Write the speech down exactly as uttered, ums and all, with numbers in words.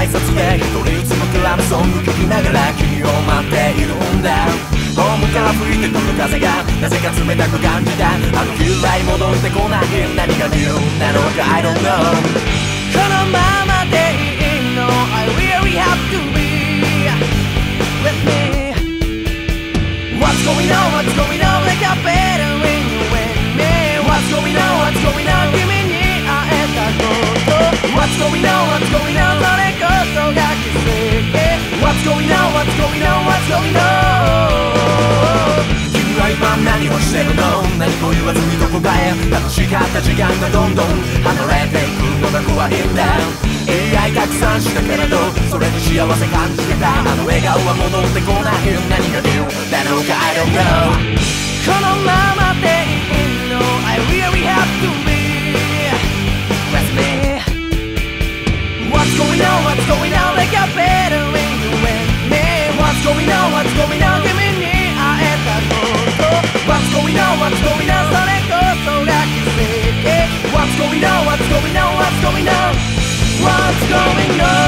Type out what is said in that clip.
挨拶で一人うつむくラブソング聴きながら君を待っているんだ。ホームから吹いてくる風がなぜか冷たく感じた。あの日以来戻ってこない。何が理由なのか I don't know。 このままでいいの I really have to be with me。 What's going on, what's going on, like a better when you with me。 What's going on, what's going on, 君に会えたこと。 What's going on, what's going on, それこそが奇跡。 What's going on, what's going on, what's going on。 君は今何をしてるの。何も言わずにどこかへ。楽しかった時間がどんどん離れていくのが怖いんだ。いい愛たくさんしたけれどそれに幸せ感じてた。あの笑顔は戻ってこない。何が理由なのか I don't know。 このままでいいの I really have to be with me。 What's going on, what's going on, like a better when you with me。 What's going on, what's going on, 君に会えたこと。 What's going on, what's going on, それこそが奇跡。 What's going on, what's going on, what's going on, what's going on。